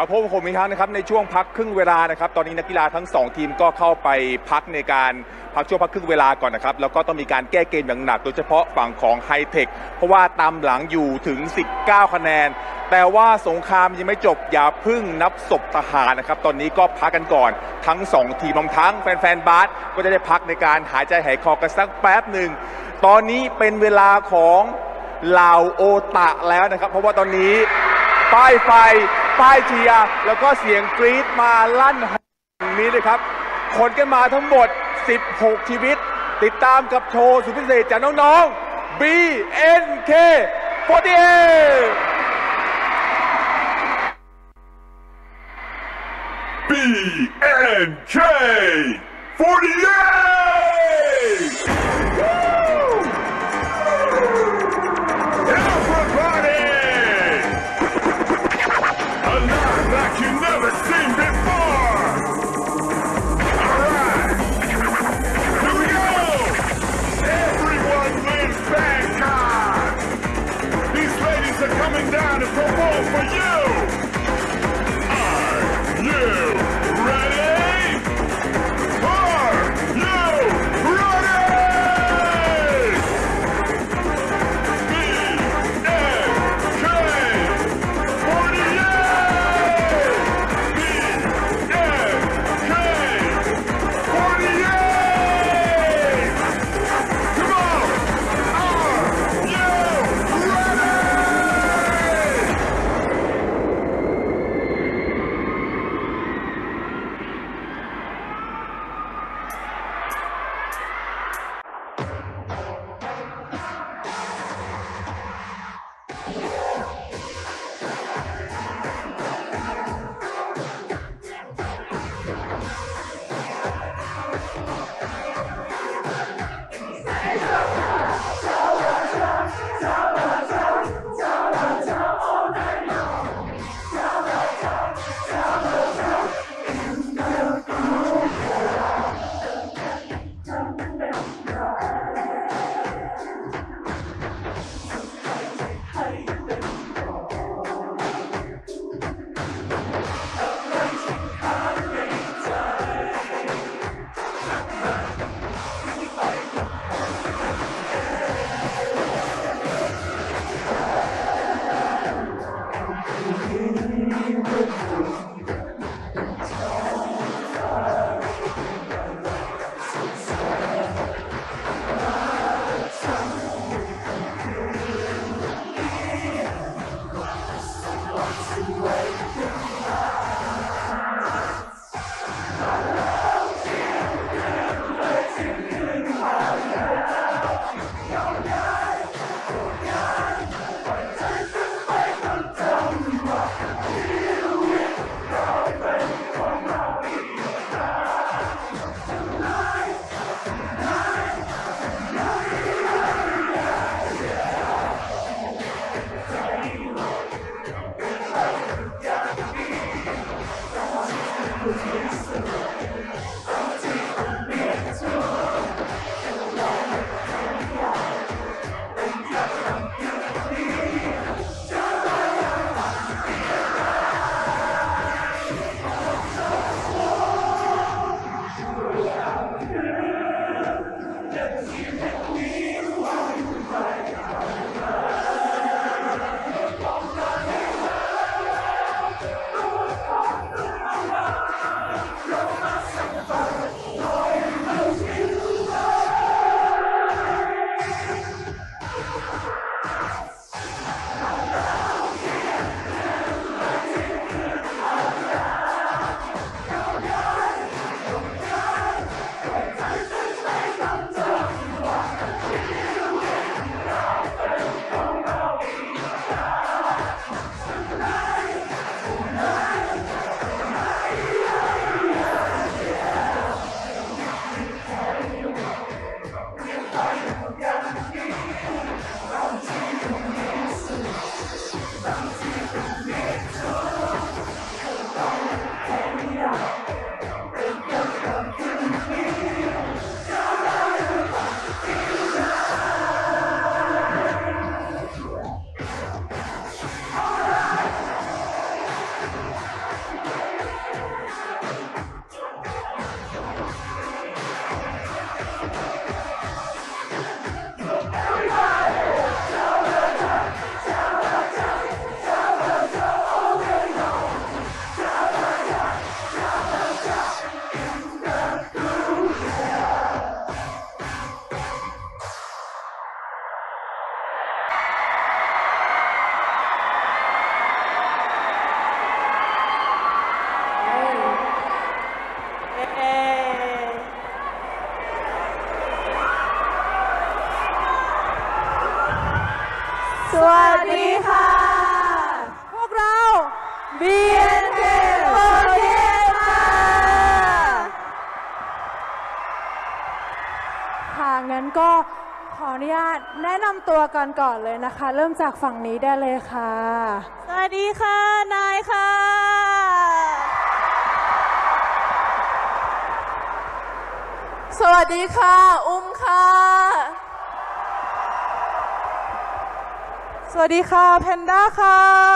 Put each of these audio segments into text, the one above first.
ครับพบกับผมอีกครั้งนะครับในช่วงพักครึ่งเวลานะครับตอนนี้นักกีฬาทั้ง2ทีมก็เข้าไปพักในการพักช่วงพักครึ่งเวลาก่อนนะครับแล้วก็ต้องมีการแก้เกมอย่างหนักโดยเฉพาะฝั่งของไฮเทคเพราะว่าตามหลังอยู่ถึง19คะแนนแต่ว่าสงครามยังไม่จบอย่าพึ่งนับศพทหารนะครับตอนนี้ก็พักกันก่อนทั้ง2ทีมทั้งแฟนๆบาสก็จะได้พักในการหายใจหายคอกันสักแป๊บหนึ่งตอนนี้เป็นเวลาของเหล่าโอตะแล้วนะครับเพราะว่าตอนนี้ป้ายไฟป้ายเชียร์แล้วก็เสียงกรี๊ดมาลั่นนี้เลยครับคนกันมาทั้งหมด16ชีวิตติดตามกับโชว์สุดพิเศษจากน้องๆ BNK48 down to perform for you. Are you ready? Are you ready? วัสดีค่ะพวกเรา BNK48 ค่ะงั้นก็ขออนุญาตแนะนำตัวกันก่อนเลยนะคะเริ่มจากฝั่งนี้ได้เลยค่ะสวัสดีค่ะนายค่ะสวัสดีค่ะอุ้มค่ะสวัสดีค่ะแพนด้าค่ะ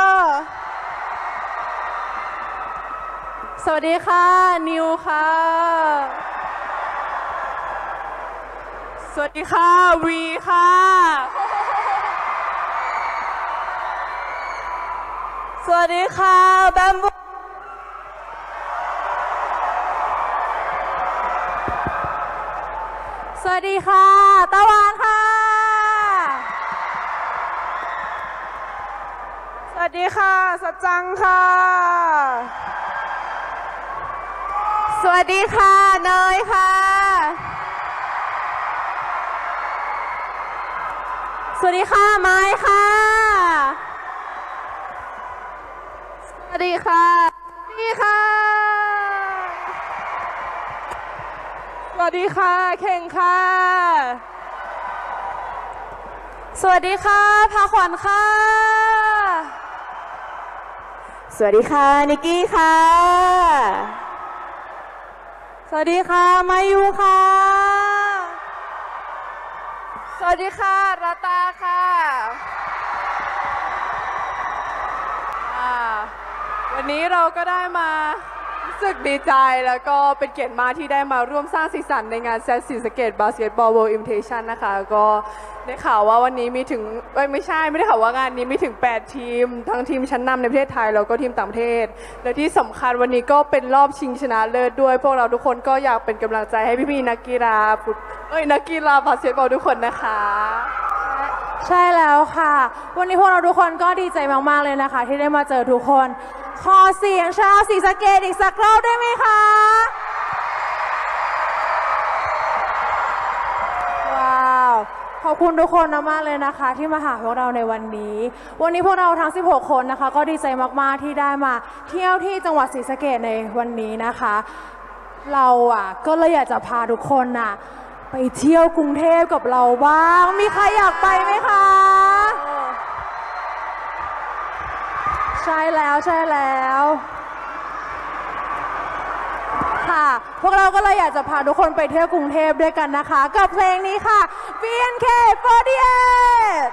สวัสดีค่ะนิวค่ะสวัสดีค่ะวีค่ะสวัสดีค่ะแบมบูสวัสดีค่ะตะวันค่ะสวัสดีค่ะสัจจังค่ะสวัสดีค่ะเนยค่ะสวัสดีค่ะไม้ค่ะสวัสดีค่ะนี่ค่ะสวัสดีค่ะเข่งค่ะสวัสดีค่ะพาขวัญค่ะสวัสดีค่ะนิกกี้ค่ะสวัสดีค่ะมายูค่ะสวัสดีค่ะรัตาค่ะวันนี้เราก็ได้มารู้สึกดีใจแล้วก็เป็นเกียรติมากที่ได้มาร่วมสร้างสีสันในงานแซดศรีสะเกษบาสเกตบอลเวิลด์อินวิเทชั่นนะคะก็ได้ข่าวว่าวันนี้มีถึงไม่ได้ข่าวว่างานนี้มีถึง8ทีมทั้งทีมชั้นนำในประเทศไทยแล้วก็ทีมต่างประเทศและที่สำคัญวันนี้ก็เป็นรอบชิงชนะเลิศด้วยพวกเราทุกคนก็อยากเป็นกำลังใจให้พี่ๆนักกีฬาบาสเกตบอลทุกคนนะคะใช่แล้วค่ะวันนี้พวกเราทุกคนก็ดีใจมากๆเลยนะคะที่ได้มาเจอทุกคนขอเสียงชาวศรีสะเกษอีกสักรอบได้ไหมคะว้าวขอบคุณทุกคนมากเลยนะคะที่มาหาพวกเราในวันนี้พวกเราทั้ง16คนนะคะก็ดีใจมากๆที่ได้มาเที่ยวที่จังหวัดศรีสะเกษในวันนี้นะคะเราก็เลยอยากจะพาทุกคนไปเที่ยวกรุงเทพกับเราบ้างมีใครอยากไปไหมคะใช่แล้วค่ะพวกเราก็เลยอยากจะพาทุกคนไปเที่ยวกรุงเทพด้วยกันนะคะกับเพลงนี้ค่ะ BNK48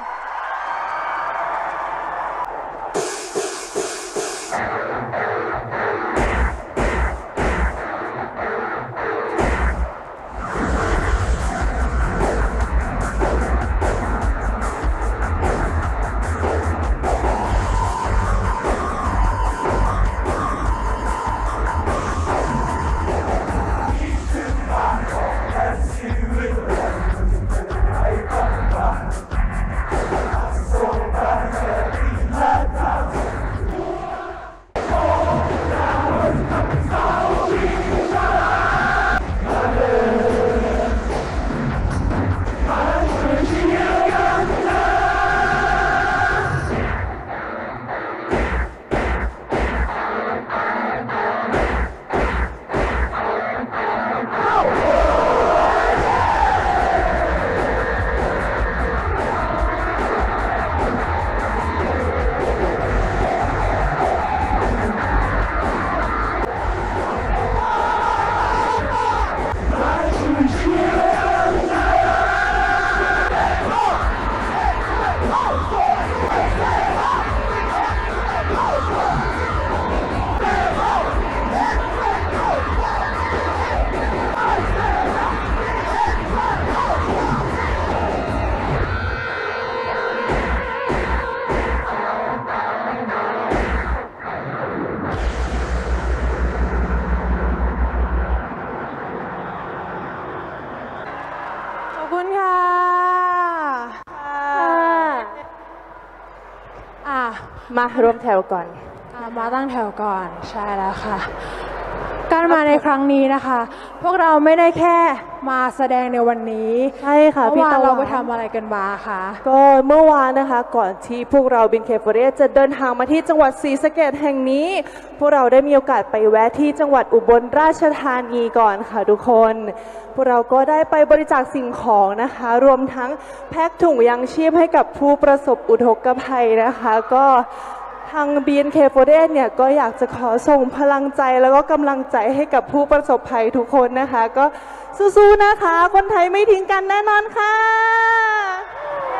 มารวมแถวก่อนมาตั้งแถวก่อนใช่แล้วค่ะการมาในครั้งนี้นะคะ พวกเราไม่ได้แค่มาแสดงในวันนี้ใช่ค่ะเมื่พี่อวานตะวันเราไปทำอะไรกันมาคะก็เมื่อวานนะคะก่อนที่พวกเราบินเคฟเรสจะเดินทางมาที่จังหวัดศรีสะเกษแห่งนี้ พวกเราได้มีโอกาสไปแวะที่จังหวัดอุบลราชธานีก่อนค่ะทุกคนพวกเราก็ได้ไปบริจาคสิ่งของนะคะ รวมทั้งแพ็คถุงยังชีพให้กับผู้ประสบอุทกภัยนะคะก็ทาง BNK48 เนี่ยก็อยากจะขอส่งพลังใจแล้วก็กำลังใจให้กับผู้ประสบภัยทุกคนนะคะ ก็สู้ๆนะคะ คนไทยไม่ทิ้งกันแน่นอนค่ะเย้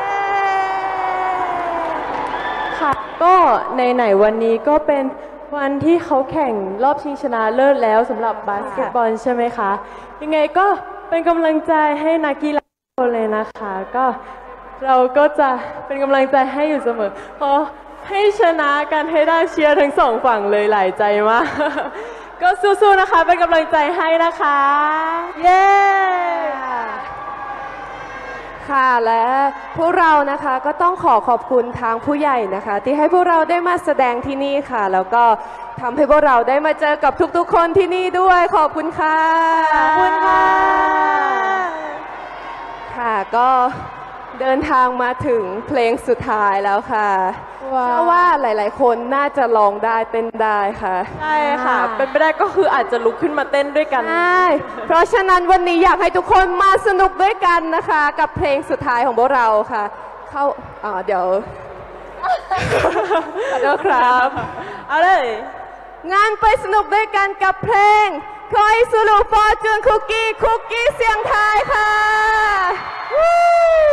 ค่ะก็ในวันนี้ก็เป็นวันที่เขาแข่งรอบชิงชนะเลิศแล้วสำหรับบาสเกตบอลใช่ไหมคะยังไงก็เป็นกำลังใจให้นักกีฬาทุกคนเลยนะคะก็เราก็จะเป็นกำลังใจให้อยู่เสมอขอให้ชนะกันให้ได้เชียร์ทั้งสองฝั่งเลยหลายใจมาก ก็สู้ๆนะคะเป็นกำลังใจให้นะคะเย้ค่ะและพวกเรานะคะก็ต้องขอบคุณทางผู้ใหญ่นะคะ ที่ให้พวกเราได้มาแสดงที่นี่ค่ะ แล้วก็ทำให้พวกเราได้มาเจอกับทุกๆคนที่นี่ด้วยขอบคุณค่ะขอบคุณค่ะค่ะก็เดินทางมาถึงเพลงสุดท้ายแล้วค่ะว้าวเชื่อว่าหลายๆ คนน่าจะร้องได้เต้นได้ค่ะใช่ค่ะ เป็นไปได้ก็คืออาจจะลุกขึ้นมาเต้นด้วยกันใช่เพราะฉะนั้นวันนี้อยากให้ทุกคนมาสนุกด้วยกันนะคะ กับเพลงสุดท้ายของพวกเราค่ะเดี๋ยว ขอโทษครับเอาเลยงานไปสนุกด้วยกันกับเพลงคอยสรุปฟอร์จูนคุกกี้เสียงไทยค่ะวู้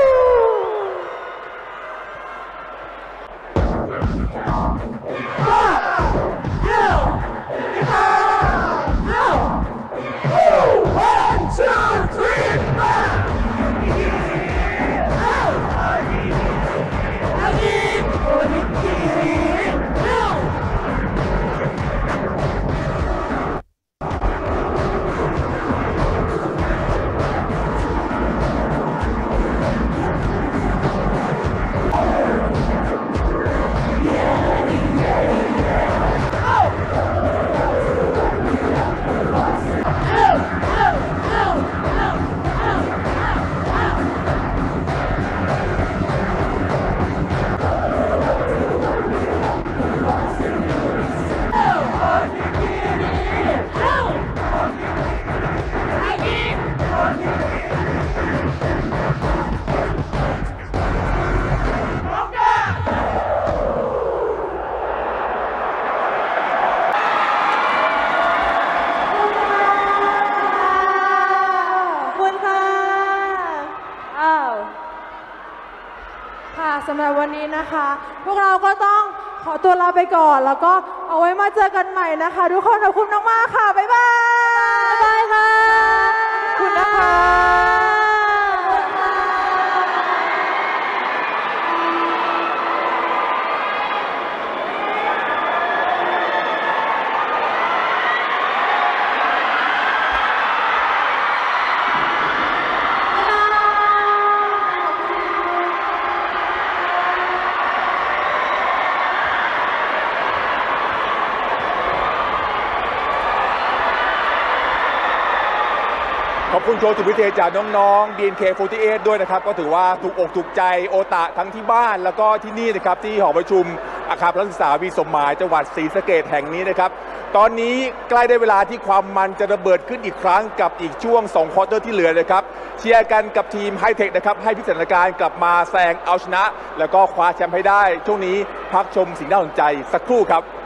ค่ะสำหรับวันนี้นะคะ พวกเราก็ต้องขอตัวลาไปก่อน แล้วก็เอาไว้มาเจอกันใหม่นะคะ ทุกคนขอบคุณมากๆค่ะ บ๊ายบาย บ๊ายบายค่ะขอบคุณนะคะขอบคุณโชว์สุดพิเศษจากน้องๆ BNK48 ด้วยนะครับก็ถือว่าถูกอกถูกใจโอตะทั้งที่บ้านแล้วก็ที่นี่นะครับที่หอประชุมอาคารนักศึกษาวีสมหมายจังหวัดศรีสะเกษแห่งนี้นะครับตอนนี้ใกล้ได้เวลาที่ความมันจะระเบิดขึ้นอีกครั้งกับอีกช่วง2ควอเตอร์ที่เหลือนะครับเชียร์กันกับทีมไฮเทคนะครับให้พิจารณาการกลับมาแซงเอาชนะ แล้วก็คว้าแชมป์ให้ได้ช่วงนี้พักชมสิ่งน่าสนใจสักครู่ครับ